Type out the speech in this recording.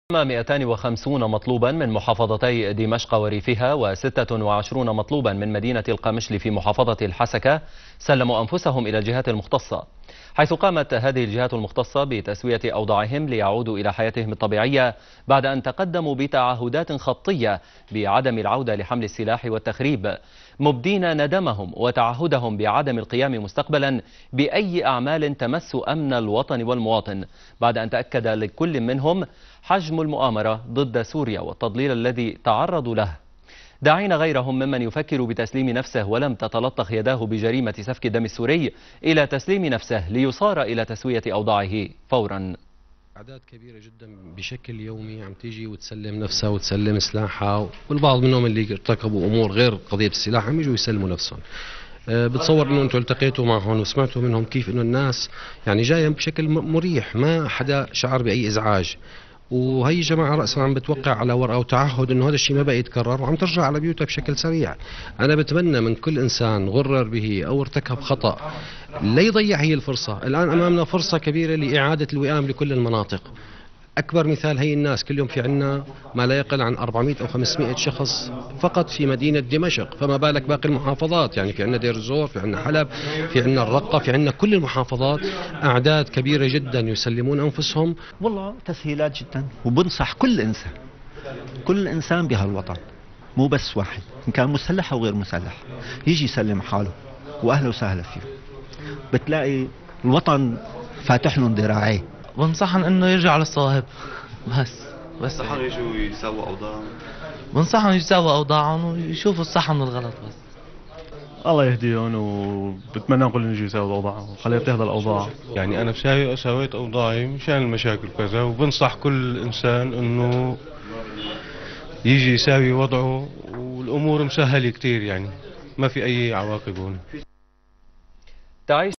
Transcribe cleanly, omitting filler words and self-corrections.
250 مطلوبا من محافظتي دمشق وريفها و26 مطلوبا من مدينة القامشل في محافظة الحسكة سلموا أنفسهم إلى الجهات المختصة، حيث قامت هذه الجهات المختصة بتسوية أوضاعهم ليعودوا إلى حياتهم الطبيعية بعد أن تقدموا بتعهدات خطية بعدم العودة لحمل السلاح والتخريب، مبدين ندمهم وتعهدهم بعدم القيام مستقبلا بأي أعمال تمس أمن الوطن والمواطن، بعد أن تأكد لكل منهم حجم المؤامرة ضد سوريا والتضليل الذي تعرضوا له، داعين غيرهم ممن يفكر بتسليم نفسه ولم تتلطخ يداه بجريمة سفك الدم السوري إلى تسليم نفسه ليصار إلى تسوية أوضاعه فورا. أعداد كبيرة جدا بشكل يومي عم تيجي وتسلم نفسها وتسلم سلاحها، والبعض منهم اللي ارتكبوا أمور غير قضية السلاح عم يجوا يسلموا نفسهم. بتصور انه انتم التقيتوا معهم وسمعتوا منهم كيف انه الناس يعني جايه بشكل مريح، ما حدا شعر باي ازعاج، وهي جماعة رأسا عم بتوقع على ورقة وتعهد انه هذا الشيء ما بقى يتكرر وعم ترجع على بيوتها بشكل سريع. انا بتمنى من كل انسان غرر به او ارتكب خطأ لا يضيع هي الفرصة. الان امامنا فرصة كبيرة لاعادة الوئام لكل المناطق. أكبر مثال هي الناس كل يوم في عنا ما لا يقل عن 400 أو 500 شخص فقط في مدينة دمشق، فما بالك باقي المحافظات، يعني في عنا دير الزور، في عنا حلب، في عنا الرقة، في عنا كل المحافظات أعداد كبيرة جدا يسلمون أنفسهم. والله تسهيلات جدا، وبنصح كل إنسان بهالوطن مو بس واحد إن كان مسلح أو غير مسلح يجي يسلم حاله وأهلا وسهلا فيه، بتلاقي الوطن فاتح لهم ذراعيه. بنصحهم انه يرجعوا للصواب بس بنصحهم يجوا يسووا اوضاعهم، بنصحهم يسووا اوضاعهم ويشوفوا الصح من الغلط بس. الله يهديهم، وبتمنى كلهم يجوا يسووا اوضاعهم وخليها تهدى الاوضاع. يعني انا سويت اوضاعي مشان المشاكل كذا، وبنصح كل انسان انه يجي يساوي وضعه، والامور مسهله كثير، يعني ما في اي عواقب هون.